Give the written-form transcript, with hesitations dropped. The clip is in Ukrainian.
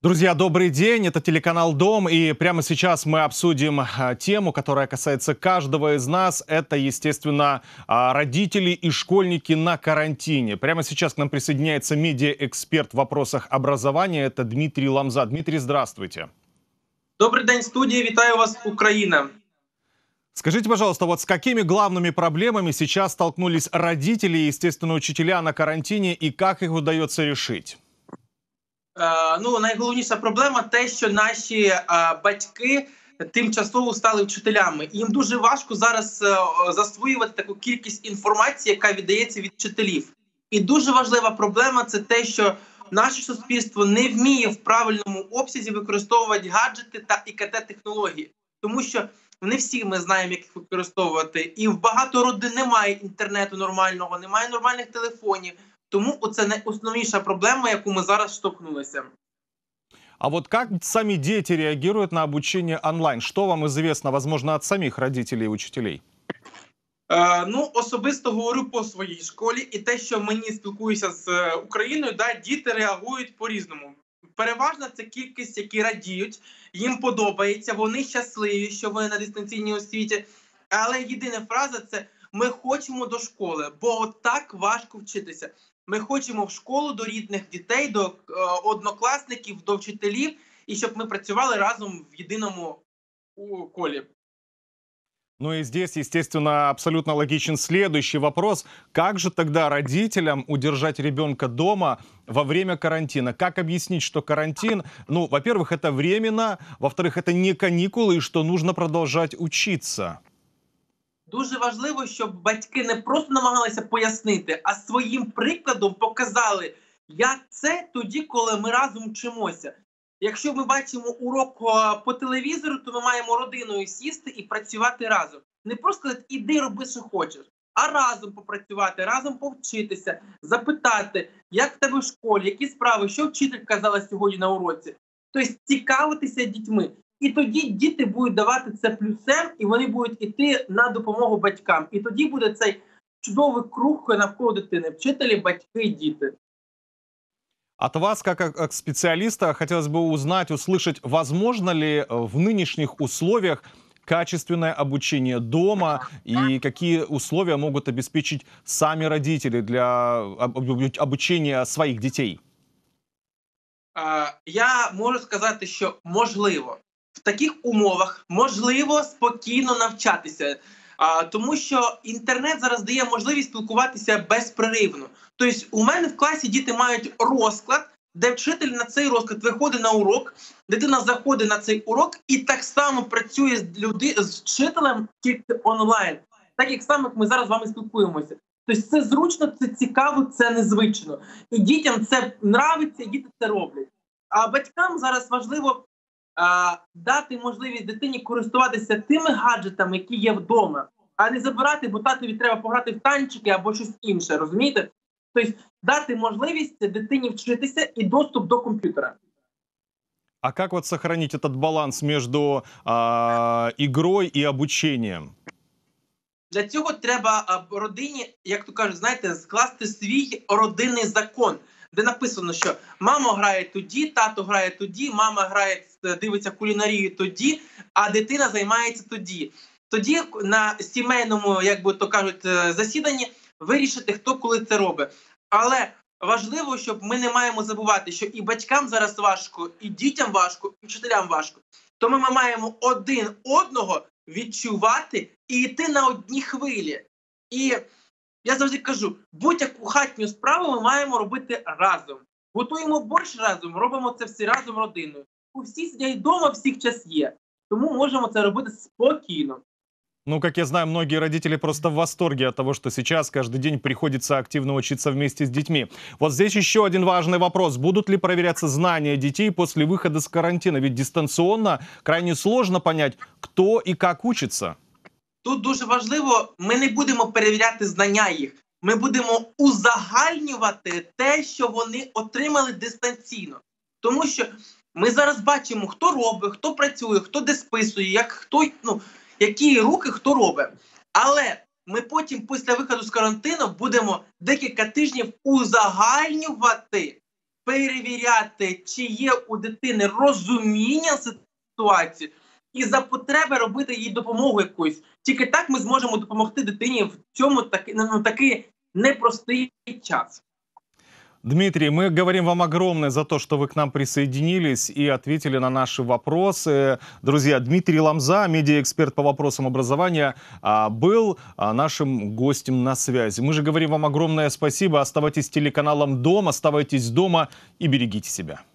Друзья, добрый день. Это телеканал «Дом». И прямо сейчас мы обсудим тему, которая касается каждого из нас. Это, естественно, родители и школьники на карантине. Прямо сейчас к нам присоединяется медиаэксперт в вопросах образования. Это Дмитрий Ламза. Дмитрий, здравствуйте. Добрий день, студія. Вітаю вас, Україна. Скажите, пожалуйста, вот с какими главными проблемами сейчас столкнулись родители и, естественно, учителя на карантине, и как их удается решить? Найголовніша проблема те, що наші батьки тимчасово стали вчителями. І їм дуже важко зараз засвоювати таку кількість інформації, яка віддається від вчителів. І дуже важлива проблема – це те, що наше суспільство не вміє в правильному обсязі використовувати гаджети та ІКТ-технології. Тому що не всі ми знаємо, як їх використовувати. І в багато родин немає інтернету нормального, немає нормальних телефонів. Тому це найосновніша проблема, яку ми зараз штовхнулися. А вот как сами дети реагируют на обучение онлайн? Что вам известно, возможно, от самих родителей и учителей? Особисто говорю по своїй школі. І те, що мені спілкуюся з Україною, діти реагують по-різному. Переважна це кількість, які радіють, їм подобається, вони щасливі, що вони на дистанційній освіті. Але єдина фраза – це «ми хочемо до школи, бо от так важко вчитися». Ми хочемо в школу до рідних дітей, до однокласників, до вчителів, і щоб ми працювали разом в єдиному колі. Ну и здесь, естественно, абсолютно логичен следующий вопрос. Как же тогда родителям удержать ребенка дома во время карантина? Как объяснить, что карантин, во-первых, это временно, во-вторых, это не каникулы, и что нужно продолжать учиться? Дуже важливо, щоб батьки не просто намагалися пояснити, а своїм прикладом показали, як це тоді, коли ми разом вчимося. Якщо ми бачимо урок по телевізору, то ми маємо родиною сісти і працювати разом. Не просто сказати, іди роби, що хочеш, а разом попрацювати, разом повчитися, запитати, як в тебе в школі, які справи, що вчитель казала сьогодні на уроці. Тобто цікавитися дітьми. І тоді діти будуть давати це плюсем, і вони будуть йти на допомогу батькам. І тоді буде цей чудовий круг навколо дитини. Вчителі, батьки і діти. От вас, как специалиста, хотелось бы узнать, услышать, возможно ли в нынешних условиях качественное обучение дома и какие условия могут обеспечить сами родители для обучения своих детей? Я можу сказати, що можливо. В таких умовах можливо спокійно навчатися, тому що інтернет зараз дає можливість спілкуватися безперервно. Тобто у мене в класі діти мають розклад, де вчитель на цей розклад виходить на урок, дитина заходить на цей урок і так само працює з вчителем тільки онлайн. Так як само, як ми зараз з вами спілкуємося. Тобто це зручно, це цікаво, це незвично. І дітям це подобається, і діти це роблять. А батькам зараз важливо дати можливість дитині користуватися тими гаджетами, які є вдома, а не забирати, бо татові треба пограти в танчики або щось інше, розумієте? Тобто дати можливість дитині вчитися і доступ до комп'ютера. А как вот сохранить этот баланс между игрой и обучением? Для цього треба родині, як то кажуть, знаєте, скласти свій родинний закон, де написано, що мама грає тоді, тато грає тоді, мама грає, дивиться кулінарію тоді, а дитина займається тоді. Тоді на сімейному, як би то кажуть, засіданні вирішити, хто коли це робить. Але важливо, щоб ми не маємо забувати, що і батькам зараз важко, і дітям важко, і вчителям важко. Тому ми маємо один одного відчувати і йти на одній хвилі. І я завжди кажу, будь-яку хатню справу ми маємо робити разом. Готуємо борщ разом, робимо це всі разом родиною. Всі сидять вдома, всіх час є. Тому можемо це робити спокійно. Как я знаю, многие родители просто в восторге от того, что сейчас каждый день приходится активно учиться вместе с детьми. Вот здесь еще один важный вопрос. Будут ли проверяться знания детей после выхода с карантина? Ведь дистанционно крайне сложно понять, кто и как учится. Тут дуже важливо, ми не будемо перевіряти знання їх. Ми будемо узагальнювати те, що вони отримали дистанційно. Тому що ми зараз бачимо, хто робить, хто працює, хто де списує, які руки хто робить. Але ми потім, після виходу з карантину, будемо декілька тижнів узагальнювати перевіряти, чи є у дитини розуміння ситуації, і за потреби робити їй допомогу якусь. Тільки так ми зможемо допомогти дитині в цьому такий непростий час. Дмитрий, мы говорим вам огромное за то, что вы к нам присоединились и ответили на наши вопросы. Друзья, Дмитрий Ломза, медиаэксперт по вопросам образования, был нашим гостем на связи. Мы же говорим вам огромное спасибо. Оставайтесь с телеканалом «Дом», оставайтесь дома и берегите себя.